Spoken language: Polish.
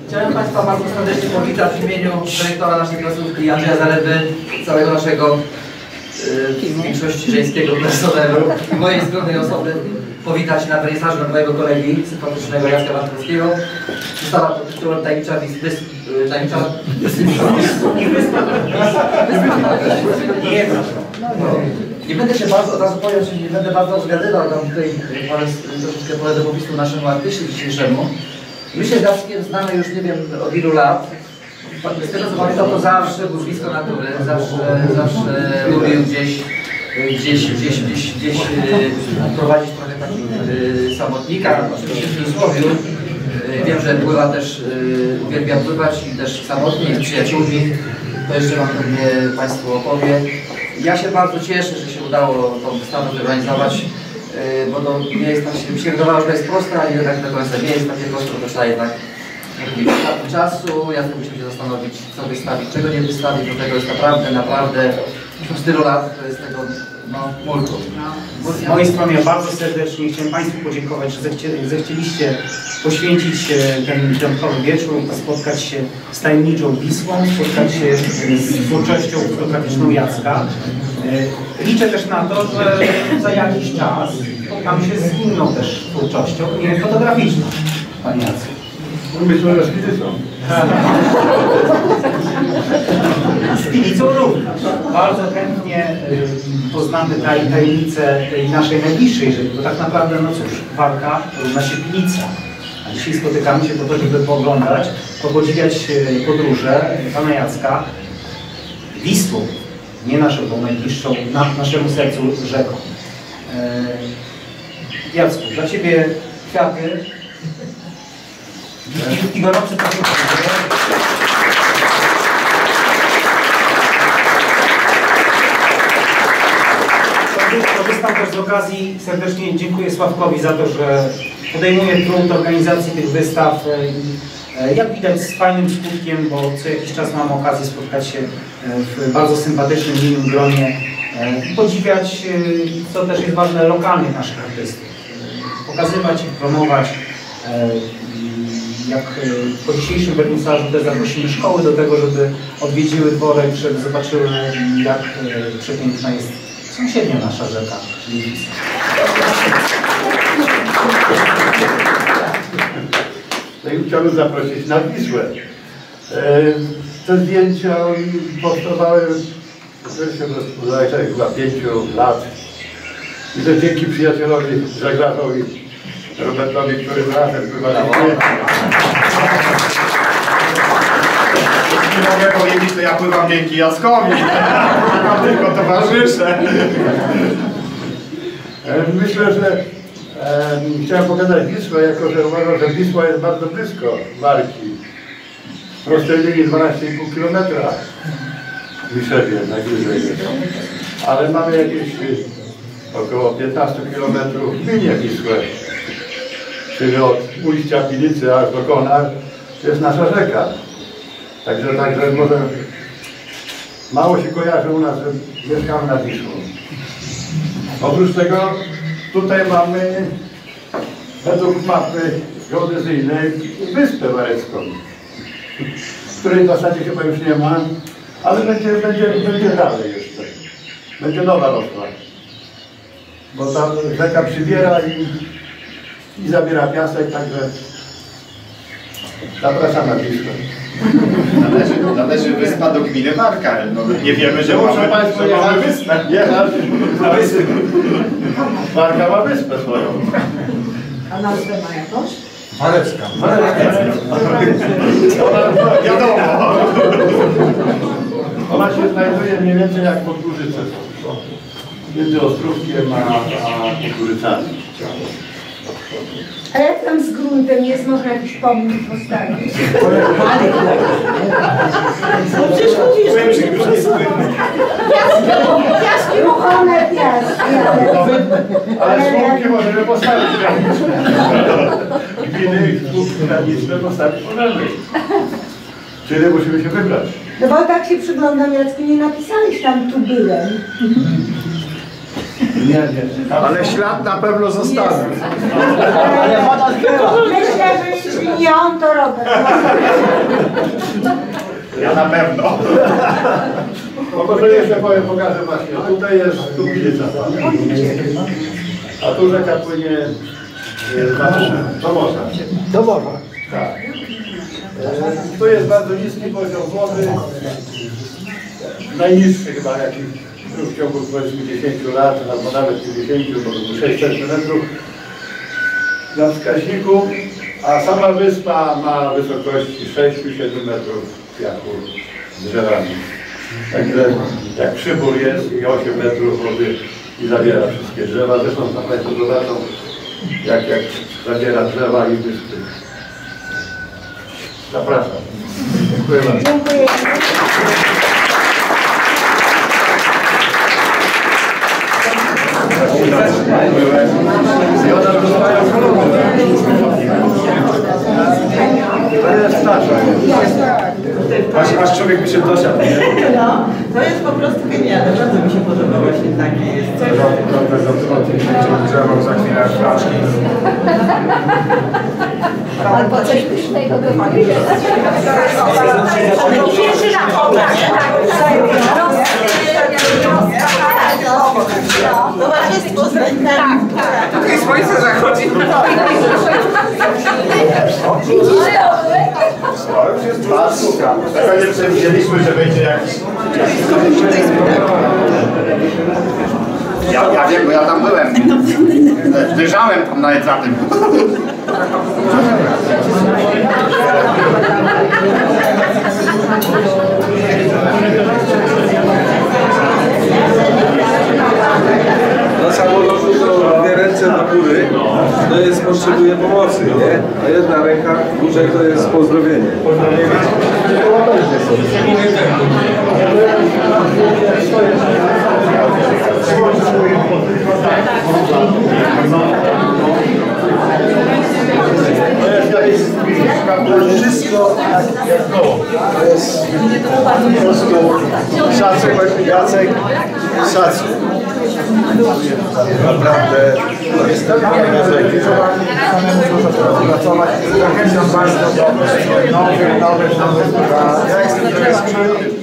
Chciałem Państwa bardzo serdecznie powitać w imieniu dyrektora naszej placówki Andrzeja Zaleby, całego naszego w większości żeńskiego personelu i mojej skromnej osoby powitać na wernisażu mojego kolegi sympatycznego Jacka Bartkowskiego. Wystawa pod tytułem Tajemnicza Nie będę się bardzo, od razu powiem, że nie będę bardzo zgadywał tam tutaj troszeczkę pole do popisu naszemu artyście dzisiejszemu. My się z Jackiem znamy już nie wiem od ilu lat. Z tego co pamiętam, to zawsze był blisko natury, zawsze lubił gdzieś prowadzić trochę takich samotnika, oczywiście w cudzysłowie. Wiem, że pływa też, uwielbia pływać i też samotnie, z przyjaciółmi. To jeszcze Wam pewnie Państwu opowie. Ja się bardzo cieszę, że się udało tą wystawę zorganizować, bo to nie jest tak, mi się wydawało, że to jest proste, ale jednak do końca nie jest takie proste, bo trzeba jednak czasu. Ja musimy się zastanowić, co wystawić, czego nie wystawić, bo tego jest naprawdę w tylu lat to jest tego multum. Z mojej strony ja bardzo serdecznie chciałem Państwu podziękować, że zechcieliście poświęcić ten piątkowy wieczór i spotkać się z tajemniczą Wisłą, spotkać się z twórczością fotograficzną Jacka. Liczę też na to, że za jakiś czas spotkamy się z inną też twórczością, nie fotograficzną, Panie Jacku. Myślę, że z Pilicą. Z Pilicą również. Bardzo chętnie poznamy tajemnicę tej naszej najbliższej rzeczy, bo tak naprawdę, no cóż, walka równa się Pilica. A dzisiaj spotykamy się po to, żeby pooglądać, podziwiać podróże Pana Jacka Wisłą, nie naszą, tą najbliższą, naszemu sercu rzeką. Jacku, dla Ciebie kwiaty. I gorący proszę. Korzystam też z okazji, serdecznie dziękuję Sławkowi za to, że podejmuje trud organizacji tych wystaw. Jak widać z fajnym skutkiem, bo co jakiś czas mam okazję spotkać się w bardzo sympatycznym, miłym gronie i podziwiać, co też jest ważne, lokalnych naszych artystów. Pokazywać ich, promować. Jak po dzisiejszym wernisażu też zaprosimy szkoły do tego, żeby odwiedziły dworek, żeby zobaczyły, jak przepiękna jest sąsiednia nasza rzeka, czyli Wisła. No i chciałbym zaprosić na Wisłę. Te zdjęcia powstawały chyba 5 lat. I to dzięki przyjacielowi żeglarzowi Robertowi, który razem pływa na wodzie. Nie mogę powiedzieć, że ja pływam dzięki Jackowi. Mam tylko towarzysze. Myślę, że chciałem pokazać Wisłę, jako że uważam, że Wisła jest bardzo blisko Marki. W prostej linii 12,5 km. W Wiszewie, najbliżej jest. Ale mamy jakieś około 15 km w linie Wisłę. Czyli od ujścia Pilicy aż do Konar, to jest nasza rzeka. Także może mało się kojarzy u nas, że mieszkamy nad Wisłą. Oprócz tego tutaj mamy według mapy geodezyjnej Wyspę Warecką, której w zasadzie chyba już nie ma, ale będzie dalej jeszcze. Będzie nowa rosła. Bo ta rzeka przybiera i zabiera piasek, także zapraszam na Wisłę. Należy wyspa do gminy Warka. No, nie wiemy, że Muszą Państwo mamy wyspę. Jechać na wyspę. Warka ma wyspę swoją. A nazwę ma jakąś? Warecka. Wiadomo. Ona się znajduje mniej więcej jak pod Górzycem. Między Ostrówkiem a Podgórzycami. A jak tam z gruntem jest, można jakiś pomnik postawić? No przecież mówisz, że piaski ruchome, piaski. Ale słupki możemy postawić. Gminy i słupki graniczne postawić możemy. Czyli musimy się wybrać. No bo tak się przyglądam, Jacku, nie napisałeś tam tu byłem. Nie. Ale ślad na pewno zostawił. Myślę, że jeśli nie on, to Robert. na pewno. No może jeszcze powiem, pokażę właśnie. Tutaj jest Tubinica, a tu rzeka płynie do morza. Do morza. Tak. Tu jest bardzo niski poziom wody. Najniższy chyba jaki w ciągu powiedzmy 10 lat, albo nawet 50, bo to 600 metrów na wskaźniku, a sama wyspa ma wysokości 6-7 metrów piachu z drzewami. Także jak przybór jest i 8 metrów wody i zabiera wszystkie drzewa. Zresztą Państwo zobaczą, jak zabiera drzewa i wyspy. Zapraszam. Dziękuję bardzo. Dziękuję. Aż człowiek by się dosiadł. No, to jest po prostu genialne, bardzo mi się podoba właśnie takie jest. Drzewo za chwilę flaszki. Albo coś pysznego do pierwszy raz, Towarzystwo z rękami. Tutaj słońce zachodzi. To już jest dwa sztuka. Tego nie przewidzieliśmy, że będzie jakiś... Ja wiem, bo ja tam byłem. Wyjrzałem tam nawet za tym. Na samolotu to dwie ręce do góry, to jest potrzebuje pomocy, nie? A jedna ręka w górze to jest pozdrowienie. Wszystko jak to. To jest po prostu szacun, Jacek, szacun. Naprawdę jestem zainteresowany, samemu pracować. Zachęcam bardzo do nowych. Ja jestem